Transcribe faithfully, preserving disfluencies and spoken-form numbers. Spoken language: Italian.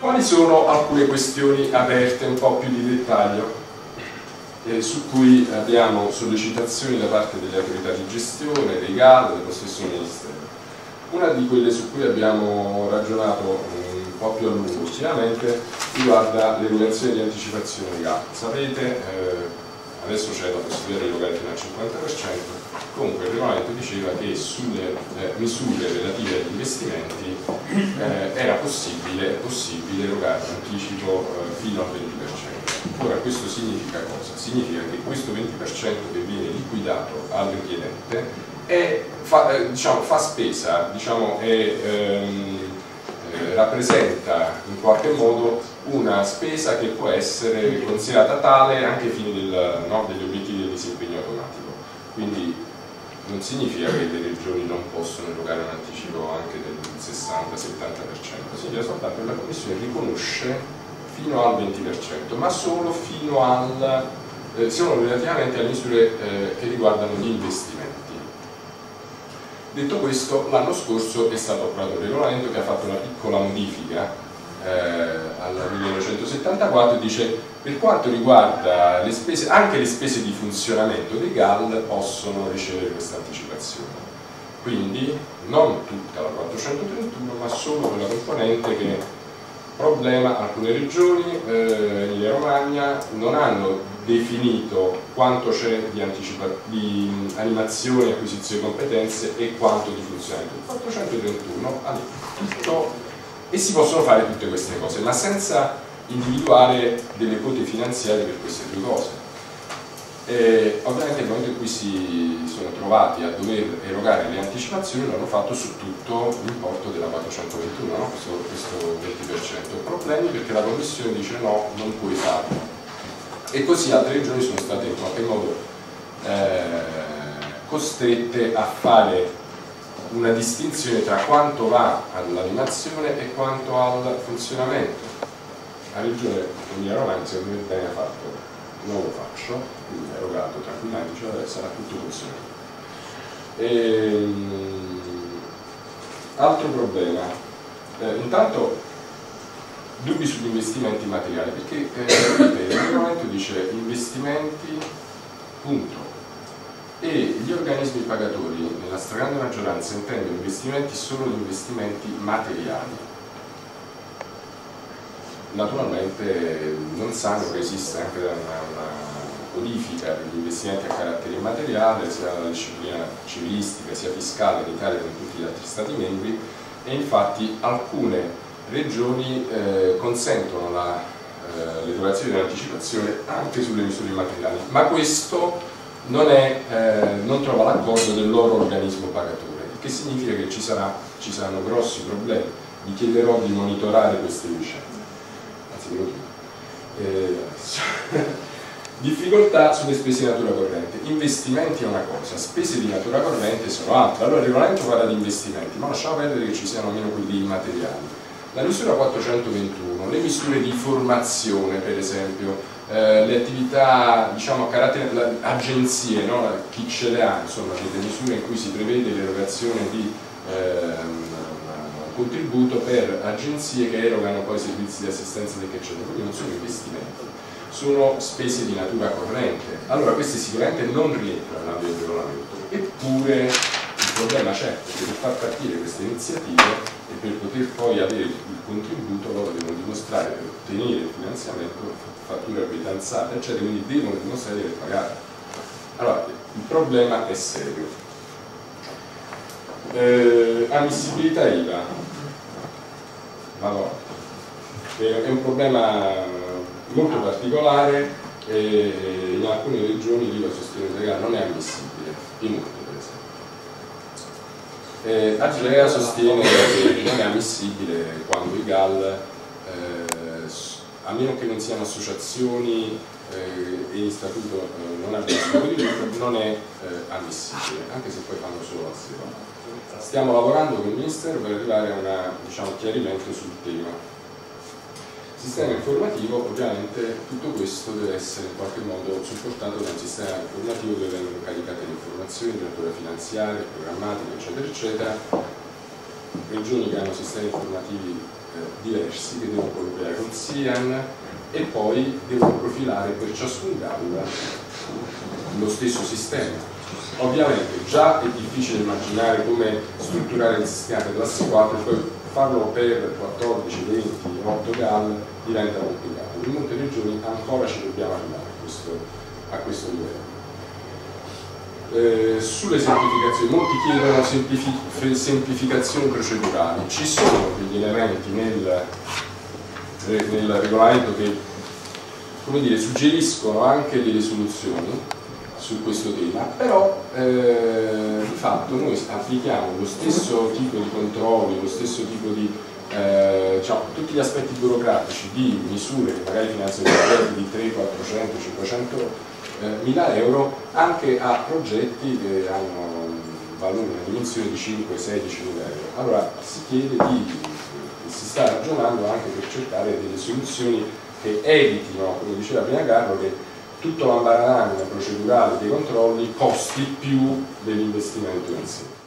Quali sono alcune questioni aperte un po' più di dettaglio, eh, su cui abbiamo sollecitazioni da parte delle autorità di gestione, dei G A L, dello stesso Ministero? Una di quelle su cui abbiamo ragionato un po' più a lungo ultimamente riguarda l'erogazione di anticipazione G A L. Sapete, eh, adesso c'è la possibilità di erogare fino al cinquanta per cento, comunque il regolamento diceva che sulle eh, misure relative agli investimenti eh, era possibile, è possibile erogare un anticipo eh, fino al venti per cento. Ora questo significa cosa? Significa che questo venti per cento che viene liquidato al richiedente è, fa, eh, diciamo, fa spesa, diciamo, è, ehm, eh, rappresenta in qualche modo una spesa che può essere considerata tale anche ai fini del, no, degli obiettivi del disimpegno automatico. Quindi non significa che le regioni non possono erogare un anticipo anche del sessanta settanta per cento, significa soltanto che la Commissione riconosce fino al venti per cento, ma solo fino al, eh, solo relativamente alle misure eh, che riguardano gli investimenti. Detto questo, l'anno scorso è stato approvato un regolamento che ha fatto una piccola modifica eh, al millenovecentosettantaquattro e dice: per quanto riguarda le spese, anche le spese di funzionamento dei G A L possono ricevere questa anticipazione. Quindi non tutta la quattrocentotrentuno, ma solo quella componente che, problema, alcune regioni, eh, Emilia Romagna, non hanno definito quanto c'è di, di animazione, acquisizione di competenze e quanto di funzionamento. Il quattrocentotrentuno ha tutto e si possono fare tutte queste cose, ma senza individuare delle quote finanziarie per queste due cose. E ovviamente nel momento in cui si sono trovati a dover erogare le anticipazioni l'hanno fatto su tutto l'importo della quattrocentoventuno, no? questo, questo venti per cento. Problemi perché la Commissione dice no, non puoi farlo. E così altre regioni sono state in qualche modo eh, costrette a fare una distinzione tra quanto va all'animazione e quanto al funzionamento. La regione Emilia Romagna secondo me bene ha fatto, non lo faccio, quindi ha erogato tranquillamente, cioè sarà tutto funzionante. Ehm, altro problema, eh, intanto dubbi sugli investimenti materiali, perché eh, il regolamento dice investimenti, punto, e gli organismi pagatori nella stragrande maggioranza intendono investimenti solo gli investimenti materiali. Naturalmente non sanno che esiste anche una, una codifica degli investimenti a carattere immateriale, sia la disciplina civilistica sia fiscale in Italia come in tutti gli altri Stati membri, e infatti alcune regioni eh, consentono eh, l'erogazione dell'anticipazione anche sulle misure immateriali, ma questo non, è, eh, non trova l'accordo del loro organismo pagatore, il che significa che ci, sarà, ci saranno grossi problemi. Vi chiederò di monitorare queste vicende. Eh, difficoltà sulle spese di natura corrente. Investimenti è una cosa, spese di natura corrente sono altre. Allora il regolamento parla di investimenti, ma lasciamo perdere che ci siano almeno quelli immateriali. La misura quattrocentoventuno, le misure di formazione per esempio, eh, le attività diciamo a carattere, le agenzie, no? Chi ce le ha, insomma, delle misure in cui si prevede l'erogazione di ehm, contributo per agenzie che erogano poi servizi di assistenza del eccetera, quindi non sono investimenti, sono spese di natura corrente. Allora queste sicuramente non rientrano nell'ambito del regolamento, eppure il problema c'è, perché per far partire queste iniziative e per poter poi avere il contributo loro devono dimostrare, per ottenere il finanziamento, fatture abbitanzate eccetera, quindi devono dimostrare di aver pagato. Allora il problema è serio. Eh, ammissibilità I V A, allora, è un problema molto particolare e in alcune regioni l'I V A sostenuta legale non è ammissibile, in molte per esempio. Eh, Agea sostiene che non è ammissibile quando i G A L, eh, a meno che non siano associazioni eh, e in statuto eh, non abbiano scopo di lucro, non è eh, ammissibile, anche se poi fanno solo azione. Stiamo lavorando con il Ministero per arrivare a un diciamo, chiarimento sul tema. Sistema informativo, ovviamente tutto questo deve essere in qualche modo supportato da un sistema informativo dove vengono caricate le informazioni di natura finanziaria, programmatica, eccetera, eccetera. Regioni che hanno sistemi informativi diversi che devono collegare con S I A N e poi devono profilare per ciascun G A L lo stesso sistema. Ovviamente già è difficile immaginare come strutturare il sistema per classe quattro e poi farlo per quattordici, venti, otto G A L diventa complicato. In molte regioni ancora ci dobbiamo arrivare a questo, a questo livello. Eh, sulle semplificazioni, molti chiedono semplific semplificazioni procedurali. Ci sono degli elementi nel, nel regolamento che, come dire, suggeriscono anche delle soluzioni su questo tema, però eh, di fatto noi applichiamo lo stesso tipo di controlli, lo stesso tipo di eh, diciamo, tutti gli aspetti burocratici di misure che magari finanziano progetti di trecento, quattrocento, cinquecento mila euro anche a progetti che hanno un valore, una dimensione di cinque sedici mila euro. Allora si chiede di, si sta ragionando anche per cercare delle soluzioni che evitino, come diceva prima Carlo, che tutto l'ambaradana procedurale dei controlli costi più dell'investimento in sé.